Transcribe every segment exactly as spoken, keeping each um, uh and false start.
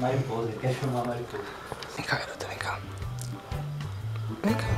Mariposa, ele quer filmar mariposa. Vem cá, garota, vem cá. Vem cá.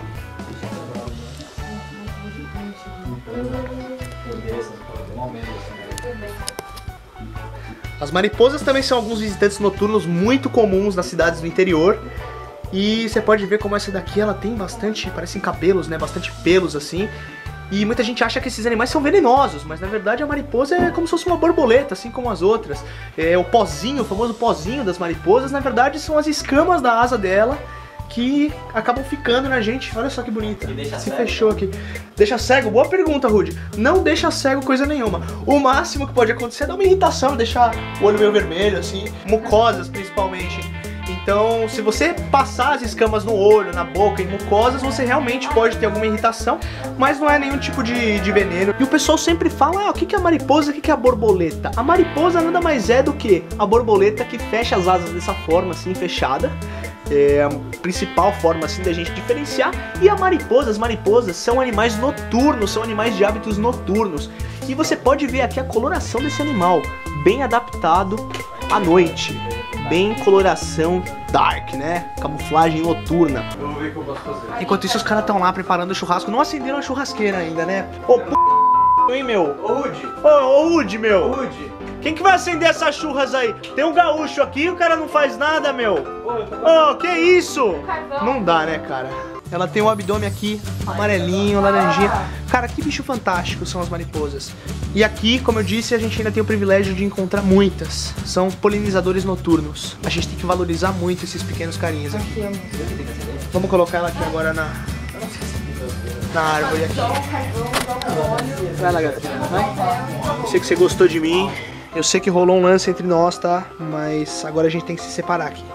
As mariposas também são alguns visitantes noturnos muito comuns nas cidades do interior. E você pode ver como essa daqui, ela tem bastante, parecem cabelos, né? Bastante pelos assim. E muita gente acha que esses animais são venenosos, mas na verdade a mariposa é como se fosse uma borboleta, assim como as outras. É, o pozinho, o famoso pozinho das mariposas, na verdade são as escamas da asa dela que acabam ficando na gente. Olha só que bonita. Se cego. Fechou aqui. Deixa cego? Boa pergunta, Rudy. Não deixa cego coisa nenhuma. O máximo que pode acontecer é dar uma irritação, deixar o olho meio vermelho, assim, mucosas principalmente. Então, se você passar as escamas no olho, na boca e mucosas, você realmente pode ter alguma irritação, mas não é nenhum tipo de, de veneno. E o pessoal sempre fala, ah, o que é a mariposa, o que é a borboleta? A mariposa nada mais é do que a borboleta que fecha as asas dessa forma, assim, fechada. É a principal forma, assim, da gente diferenciar. E a mariposa, as mariposas são animais noturnos, são animais de hábitos noturnos. E você pode ver aqui a coloração desse animal, bem adaptado à noite. Bem coloração dark, né? Camuflagem noturna. Eu vou ver o que eu posso fazer. Enquanto isso, os caras estão lá preparando o churrasco. Não acenderam a churrasqueira ainda, né? Ô, p... hein, meu? Ô, Rudy. Ô, ô, Rudy, meu. Ô, Rudy. Quem que vai acender essas churras aí? Tem um gaúcho aqui e o cara não faz nada, meu. Ô, oh, que isso? Não dá, né, cara? Ela tem um abdômen aqui, amarelinho, laranjinha. Cara, que bicho fantástico são as mariposas. E aqui, como eu disse, a gente ainda tem o privilégio de encontrar muitas. São polinizadores noturnos. A gente tem que valorizar muito esses pequenos carinhas aqui. Vamos colocar ela aqui agora na... na árvore aqui. Vai lá, galera. Vai. Eu sei que você gostou de mim. Eu sei que rolou um lance entre nós, tá? Mas agora a gente tem que se separar aqui.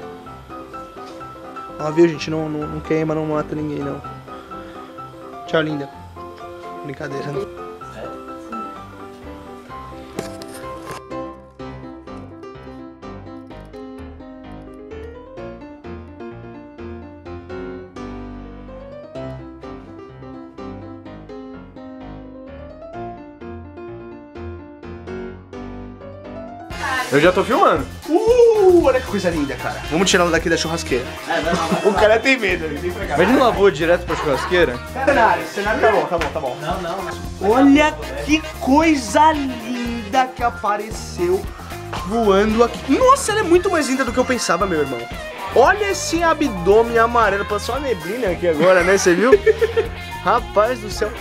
Ó, viu, gente? Não, não, não queima, não mata ninguém, não. Tchau, linda. Brincadeira, né? Eu já tô filmando. Uh, olha que coisa linda, cara. Vamos tirar ela daqui da churrasqueira. É, vai, vai, vai, o cara tem medo. Mas não lavou direto pra churrasqueira? Cenário, cenário tá bom, tá bom, tá bom. Não, não. Olha que coisa linda que apareceu voando aqui. Nossa, ela é muito mais linda do que eu pensava, meu irmão. Olha esse abdômen amarelo. Passou uma neblina aqui agora, né? Você viu? Rapaz do céu.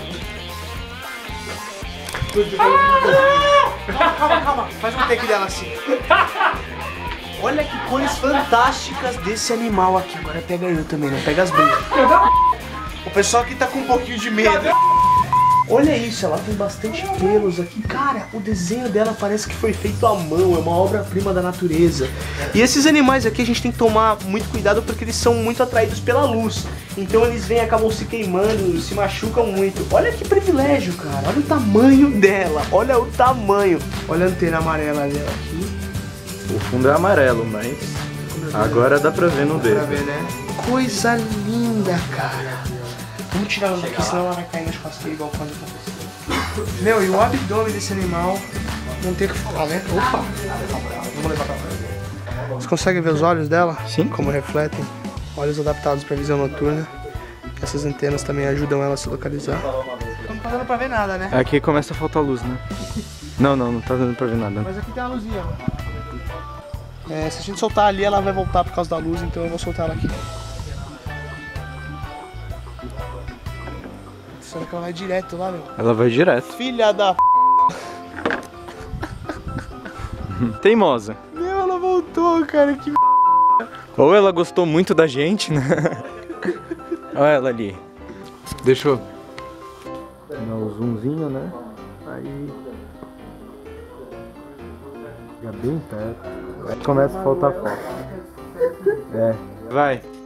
Calma, calma, calma. Faz um take dela assim. Olha que cores fantásticas desse animal aqui. Agora pega eu também, não pega as brigas. O pessoal aqui tá com um pouquinho de medo. Olha isso, ela tem bastante pelos aqui. Cara, o desenho dela parece que foi feito à mão. É uma obra-prima da natureza. E esses animais aqui a gente tem que tomar muito cuidado porque eles são muito atraídos pela luz. Então eles vêm, acabam se queimando, se machucam muito. Olha que privilégio, cara. Olha o tamanho dela. Olha o tamanho. Olha a antena amarela dela aqui. O fundo é amarelo, mas agora dá pra ver no dedo. Dá pra ver, né? Coisa linda, cara. Vamos tirar ela daqui, senão ela vai cair na churrasqueira igual quando aconteceu. Meu, e o abdômen desse animal não tem o que falar, né? Opa! Vamos levar pra cá. Você consegue ver os olhos dela? Sim. Como refletem. Olhos adaptados para visão noturna. Essas antenas também ajudam ela a se localizar. Não tá dando pra ver nada, né? Aqui começa a faltar luz, né? Não, não, não tá dando pra ver nada. Mas aqui tem uma luzinha, ó. É, se a gente soltar ali, ela vai voltar por causa da luz, então eu vou soltar ela aqui. Será que ela vai direto lá, meu? Ela vai direto. Filha da p... Teimosa. Meu, ela voltou, cara, que m... Ou ela gostou muito da gente, né? Olha ela ali. Deixa eu dar um zoomzinho, né? Aí... Fica bem perto. Aí começa a faltar foco. É. Vai.